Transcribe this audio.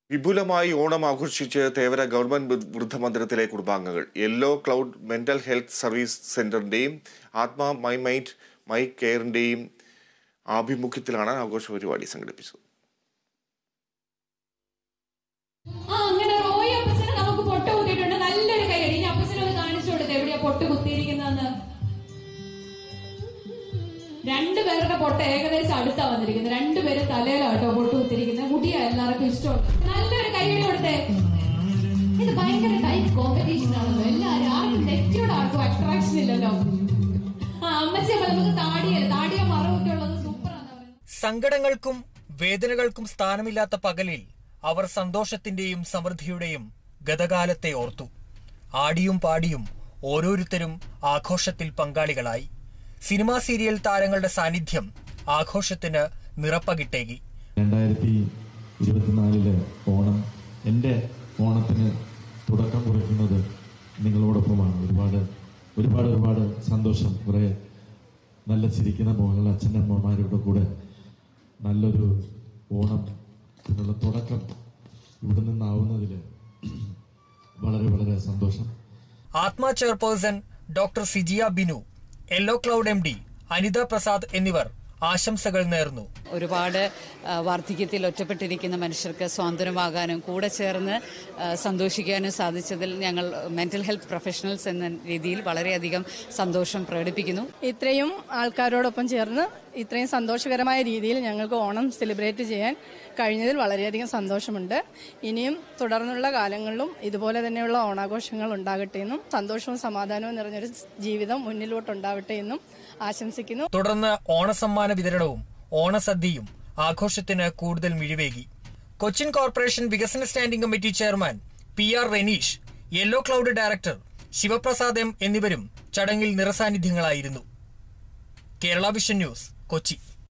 വിപുലമായി ഓണം ആഘോഷിച്ച് തേവര ഗവൺമെന്റ് വൃദ്ധമന്ദിരത്തിലെ കുടുംബാംഗങ്ങൾ. Yellow cloud mental health service സെന്ററിന്റെയും ആത്മ മൈ മൈൻഡ് മൈ കെയറിന്റെയും ആഭിമുഖ്യത്തിലാണ് ആഘോഷ പരിപാടി സംഘടിപ്പിച്ചത്. രണ്ടുപേരുടെ പൊട്ട് ഏകദേശം അടുത്താ വന്നിരിക്കുന്നത്. രണ്ടുപേരും തലയിലാട്ടോ പൊട്ട് കുത്തിരിക്കുന്നത്. മുടിയ എല്ലാവർക്കും ഇഷ്ടമുണ്ട്. നല്ലൊരു കൈയ്യടി കൊടുത്തേ. ഇത് ഭയങ്കര ടൈറ്റ് കോമ്പറ്റീഷൻ ആണല്ലോ. എല്ലാവരും ആർക്കും നെറ്റിയോട് ആർക്കും അട്രാക്ഷൻ ഇല്ലല്ലോ. അമ്മച്ചി നമുക്ക് താടിയ മറവൊക്കെ ഉള്ളത് സൂപ്പറാണ്. സങ്കടങ്ങൾക്കും വേദനകൾക്കും സ്ഥാനമില്ലാത്ത പകലിൽ അവർ സന്തോഷത്തിന്റെയും സമൃദ്ധിയുടെയും ഗതകാലത്തെ ഓർത്തു. ആടിയും പാടിയും ഓരോരുത്തരും ആഘോഷത്തിൽ പങ്കാളികളായി. സിനിമാ സീരിയൽ താരങ്ങളുടെ സാന്നിധ്യം ആഘോഷത്തിന് നിറപ്പകിട്ടേകി. 2024 ഓണം എൻ്റെ ഓണത്തിന് തുടക്കം കുറിക്കുന്നത് നിങ്ങളോടൊപ്പമാണ്. ഒരുപാട് സന്തോഷം. കുറേ നല്ല ചിരിക്കുന്ന മോഹങ്ങൾ അച്ഛനമ്മമാരുടെ കൂടെ നല്ലൊരു ഓണം ഇതിനുള്ള തുടക്കം ഇവിടെ നിന്നാവുന്നതിൽ വളരെ സന്തോഷം. Athma chairperson doctor Sijia Binu, yellow cloud MD Anitha Prasad എന്നിവർ ആശംസകൾ നേർന്നു. ഒരുപാട് വാർദ്ധക്യത്തിൽ ഒറ്റപ്പെട്ടിരിക്കുന്ന മനുഷ്യർക്ക് സ്വാതന്ത്ര്യമാകാനും കൂടെ ചേർന്ന് സന്തോഷിക്കാനും സാധിച്ചതിൽ ഞങ്ങൾ മെന്റൽ ഹെൽത്ത് പ്രൊഫഷണൽസ് എന്ന രീതിയിൽ വളരെയധികം സന്തോഷം പ്രകടിപ്പിക്കുന്നു. ഇത്രയും ആൾക്കാരോടൊപ്പം ചേർന്ന് ഇത്രയും സന്തോഷകരമായ രീതിയിൽ ഞങ്ങൾക്ക് ഓണം സെലിബ്രേറ്റ് ചെയ്യാൻ കഴിഞ്ഞതിൽ വളരെയധികം സന്തോഷമുണ്ട്. ഇനിയും തുടർന്നുള്ള കാലങ്ങളിലും ഇതുപോലെ തന്നെയുള്ള ഓണാഘോഷങ്ങൾ ഉണ്ടാകട്ടെ എന്നും സന്തോഷവും സമാധാനവും നിറഞ്ഞൊരു ജീവിതം മുന്നിലോട്ടുണ്ടാവട്ടെ എന്നും ആശംസിക്കുന്നു. തുടർന്ന് ഓണസമ്മാന വിതരണവും ഓണസദ്യയും ആഘോഷത്തിന് കൂടുതൽ മിഴിവേകി. കൊച്ചിൻ കോർപ്പറേഷൻ വികസന standing committee chairman PR Renish, yellow cloud director Sivaprasad M എന്നിവരും ചടങ്ങിൽ നിറസാന്നിധ്യങ്ങളായിരുന്നു. Kerala vision news, Kochi.